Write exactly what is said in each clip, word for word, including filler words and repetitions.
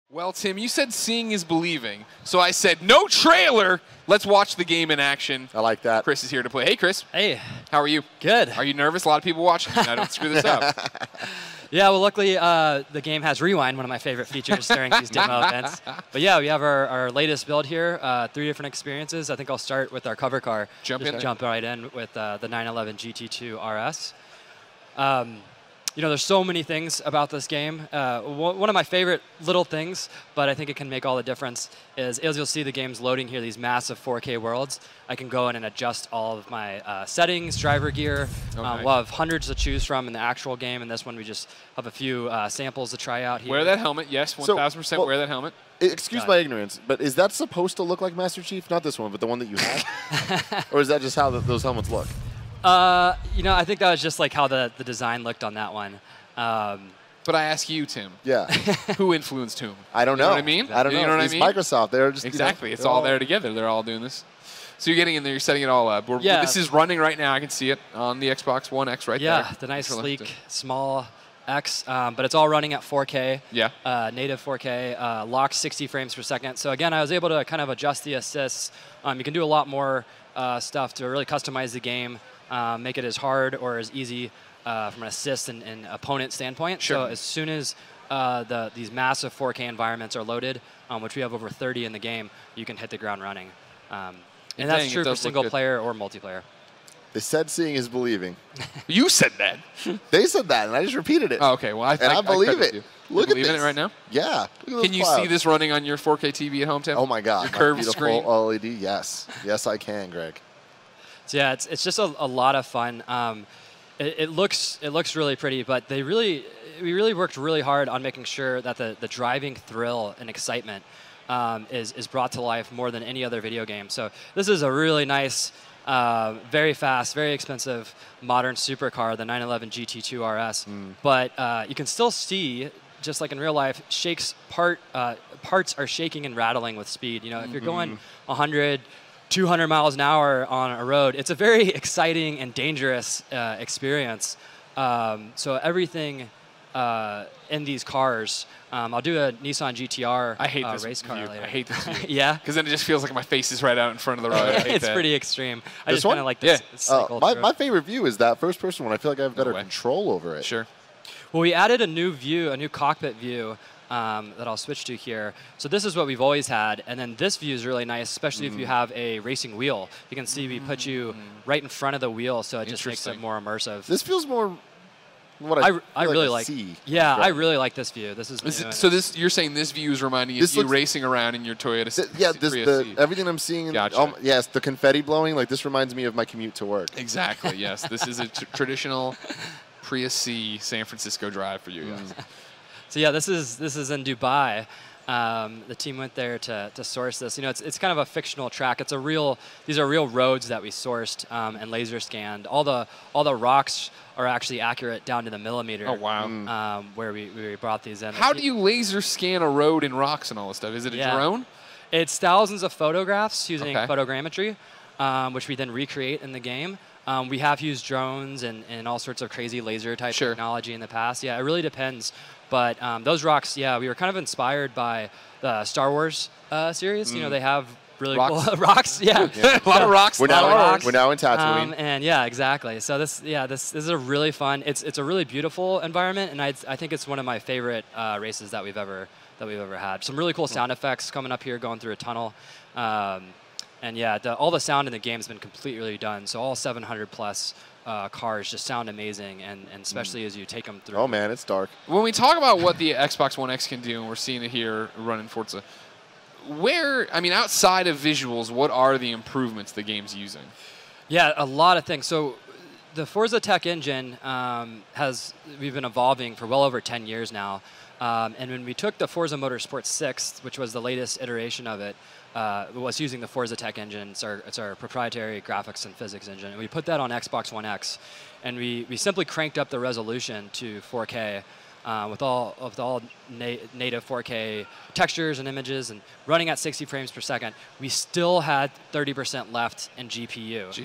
Well, Tim, you said seeing is believing. So I said, no trailer. Let's watch the game in action. I like that. Chris is here to play. Hey, Chris. Hey. How are you? Good. Are you nervous? A lot of people watching. I don't screw this up. Yeah, well, luckily uh, the game has Rewind, one of my favorite features during these demo events. But yeah, we have our, our latest build here, uh, three different experiences. I think I'll start with our cover car. Jump Just in. Jump right in with uh, the nine eleven G T two R S. Um, You know, there's so many things about this game. Uh, one of my favorite little things, but I think it can make all the difference, is as you'll see the game's loading here, these massive four K worlds, I can go in and adjust all of my uh, settings, driver gear. Oh, um, nice. We'll have hundreds to choose from in the actual game, and this one we just have a few uh, samples to try out here. Wear that helmet. Yes, one thousand percent well, wear that helmet. Excuse Got my it. ignorance, but is that supposed to look like Master Chief? Not this one, but the one that you have? Or is that just how the, those helmets look? Uh, you know, I think that was just like how the, the design looked on that one. Um, But I ask you, Tim. Yeah. Who influenced whom? I don't You know. know what I mean? I don't You know. know what I It's mean? Microsoft. They're just Exactly. You know, It's they're all there together. They're all doing this. So you're getting in there. You're setting it all up. We're, Yeah. This is running right now. I can see it on the Xbox One X right yeah, there. the nice, Controller. sleek, small X, um, but it's all running at four K. Yeah. Uh, native four K, uh, locked sixty frames per second. So again, I was able to kind of adjust the assists. Um, you can do a lot more uh, stuff to really customize the game, uh, make it as hard or as easy uh, from an assist and, and opponent standpoint. Sure. So as soon as uh, the these massive four K environments are loaded, um, which we have over thirty in the game, you can hit the ground running. Um, and Dang, that's it true for does look single good. player or multiplayer. They said seeing is believing. You said that. They said that, and I just repeated it. Oh, okay. Well, I, And I believe credit it. You. Look you at believe in this. it right now? Yeah. Look at those Can you clouds. see this running on your four K T V at home, Tim? Oh, my God. Your my curved beautiful screen. L E D. Yes. Yes, I can, Greg. So yeah, it's it's just a, a lot of fun. Um, it, it looks it looks really pretty, but they really we really worked really hard on making sure that the the driving thrill and excitement um, is is brought to life more than any other video game. So this is a really nice, uh, very fast, very expensive modern supercar, the nine eleven G T two R S. Mm. But uh, you can still see, just like in real life, shakes part uh, parts are shaking and rattling with speed. You know, if you're going one hundred, two hundred miles an hour on a road, it's a very exciting and dangerous uh, experience. Um, so everything uh, in these cars, um, I'll do a Nissan G T R I hate uh, this race car view. later. I hate this view. Yeah, Because then it just feels like my face is right out in front of the road. I hate it's that. pretty extreme. I This just kind one? of like Yeah. this. cycle Uh, my, through it. my favorite view is that first person one. I feel like I have better way. control over it. Sure. Well, we added a new view, a new cockpit view um, that I'll switch to here. So this is what we've always had, and then this view is really nice, especially if you Mm. have a racing wheel. You can see we put you right in front of the wheel, so it just makes it Interesting. more immersive. This feels more what I, I, feel I really I like. see. Yeah, I Right. really like this view. This is, Is new it, and so it's- this you're saying this view is reminding you This of you looks- racing around in your Toyota. Th- yeah, this, Prius the, C. everything I'm seeing. Gotcha. Um, yes, the confetti blowing. Like this reminds me of my commute to work. Exactly. Yes, this is a tr traditional Prius C San Francisco drive for you Mm. guys. So yeah, this is this is in Dubai. Um, the team went there to, to source this. You know, it's it's kind of a fictional track. It's a real. These are real roads that we sourced um, and laser scanned. All the all the rocks are actually accurate down to the millimeter. Oh wow. Mm. Um, where we, we brought these in. How do you laser scan a road and rocks and all this stuff? Is it a Yeah. drone? It's thousands of photographs using Okay. photogrammetry, um, which we then recreate in the game. Um, we have used drones and, and all sorts of crazy laser type Sure. technology in the past. Yeah, it really depends. But um, those rocks, yeah, we were kind of inspired by the Star Wars uh, series. You know, they have really Rocks. cool rocks. Yeah. a lot of rocks. We're a lot now of rocks. rocks. we're now in Tatooine. Um, and yeah, exactly. So this, yeah, this, this is a really fun. It's it's a really beautiful environment, and I I think it's one of my favorite uh, races that we've ever that we've ever had. Some really cool sound effects coming up here, going through a tunnel, um, and yeah, the, all the sound in the game has been completely done. So all seven hundred plus uh, cars just sound amazing, and and especially as you take them through. oh man, it's dark. When we talk about what the Xbox One X can do, and we're seeing it here running Forza, where, I mean, outside of visuals, what are the improvements the game's using? Yeah, a lot of things. So the Forza Tech engine um, has, we've been evolving for well over ten years now. Um, and when we took the Forza Motorsport six, which was the latest iteration of it, uh, it was using the Forza Tech engine. It's our, it's our proprietary graphics and physics engine. And we put that on Xbox One X. And we, we simply cranked up the resolution to four K. Uh, with all of all na native four K textures and images and running at sixty frames per second, we still had thirty percent left in G P U. Jeez.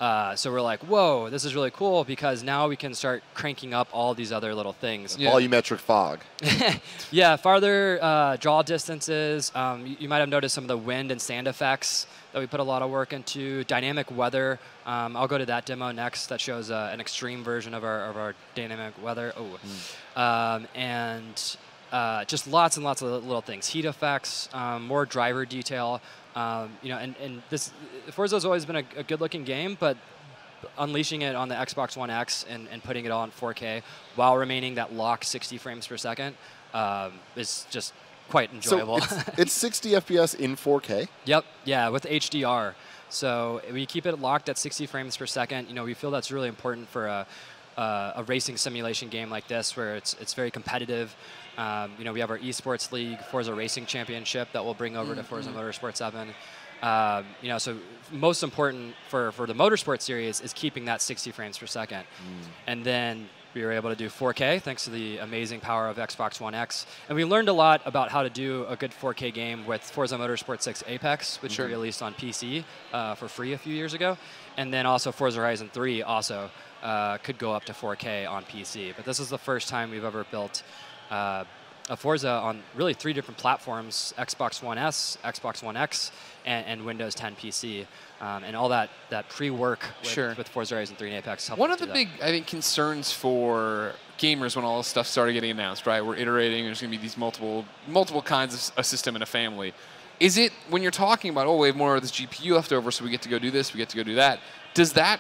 Uh, so we're like, whoa, this is really cool because now we can start cranking up all these other little things. Yeah. Volumetric fog. Yeah, farther uh, draw distances. Um, you, you might have noticed some of the wind and sand effects that we put a lot of work into. Dynamic weather. Um, I'll go to that demo next. That shows uh, an extreme version of our of our dynamic weather. Oh, mm. um, and uh, just lots and lots of little things. Heat effects, um, more driver detail. Um, you know, and, and this Forza's always been a, a good-looking game, but unleashing it on the Xbox One X and, and putting it all in four K while remaining that lock sixty frames per second um, is just quite enjoyable. So it's, it's sixty F P S in four K? Yep, yeah, with H D R. So we keep it locked at sixty frames per second. You know, we feel that's really important for a, a, a racing simulation game like this, where it's it's very competitive. Um, you know, we have our esports league, Forza Racing Championship, that we'll bring over mm-hmm. to Forza Motorsport seven. Um, you know, so most important for, for the Motorsport series is keeping that sixty frames per second. Mm. And then we were able to do four K thanks to the amazing power of Xbox One X. And we learned a lot about how to do a good four K game with Forza Motorsport six Apex, which sure. we released on P C uh, for free a few years ago. And then also Forza Horizon three also uh, could go up to four K on P C. But this is the first time we've ever built uh, a Forza on really three different platforms: Xbox One S, Xbox One X, and, and Windows ten P C. Um, and all that, that pre-work with, sure. with Forza Horizon three and Apex helped. One of do the that. big, I think, concerns for gamers when all this stuff started getting announced, right? We're iterating. There's going to be these multiple multiple kinds of a system in a family. Is it, when you're talking about, oh, we have more of this G P U left over, so we get to go do this, we get to go do that, does that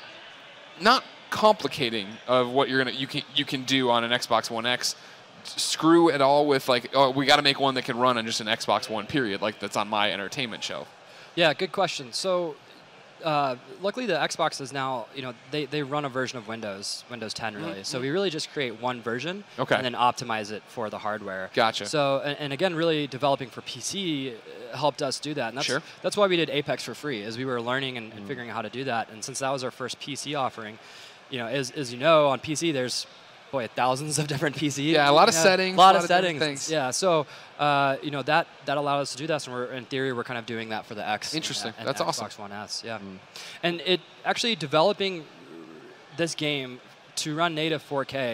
not complicating of what you're gonna you can you can do on an Xbox One X screw at all with, like, oh, we got to make one that can run on just an Xbox One, period, like that's on my entertainment shelf? Yeah, good question. So uh, luckily the Xbox is now, you know, they, they run a version of Windows, Windows ten really. Mm-hmm. So we really just create one version okay. and then optimize it for the hardware. Gotcha. So, and, and again, really developing for P C helped us do that. And that's, sure. that's why we did Apex for free, is we were learning and, and mm. figuring out how to do that. And since that was our first P C offering, you know, as, as you know, on P C there's boy, thousands of different P Cs. Yeah, a lot of yeah, settings. A lot, a lot of, of settings. Things. Yeah, so uh, you know that that allowed us to do that. So we're, in theory, we're kind of doing that for the X. Interesting. And, and That's Xbox awesome. One S. Yeah, mm. and it actually developing this game to run native four K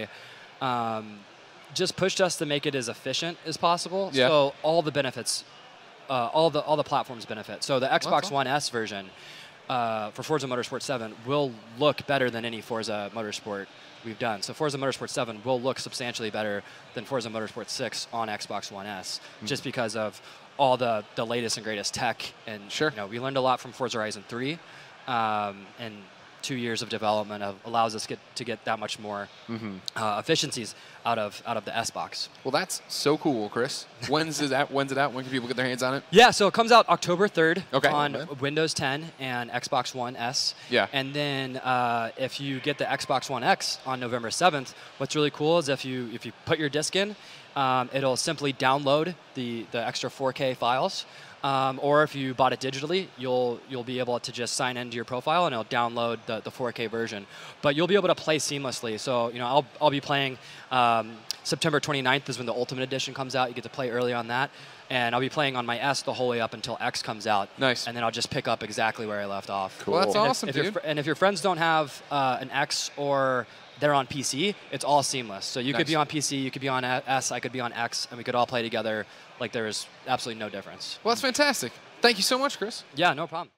um, just pushed us to make it as efficient as possible. Yeah. So all the benefits, uh, all the all the platforms benefit. So the Xbox awesome. One S version uh, for Forza Motorsport seven will look better than any Forza Motorsport we've done. So Forza Motorsport seven will look substantially better than Forza Motorsport six on Xbox One S, mm-hmm. just because of all the, the latest and greatest tech. And sure. you know, we learned a lot from Forza Horizon three, um, and two years of development of, allows us get, to get that much more mm-hmm. uh, efficiencies out of out of the S-Box. Well, that's so cool, Chris. When's it out? When's it out? When can people get their hands on it? Yeah, so it comes out October third okay. on oh, Windows ten and Xbox One S. Yeah. And then uh, if you get the Xbox One X on November seventh, what's really cool is if you if you put your disc in, um, it'll simply download the the extra four K files. Um, or if you bought it digitally, you'll you'll be able to just sign into your profile and it'll download the, the four K version. But you'll be able to play seamlessly. So you know, I'll I'll be playing um, September twenty-ninth is when the Ultimate Edition comes out. You get to play early on that, and I'll be playing on my S the whole way up until X comes out. Nice. And then I'll just pick up exactly where I left off. Cool. Well, that's and awesome, if, dude. if your, and if your friends don't have uh, an X or they're on P C, it's all seamless. So you nice. could be on P C, you could be on S, I could be on X, and we could all play together like there is absolutely no difference. Well, that's fantastic. Thank you so much, Chris. Yeah, no problem.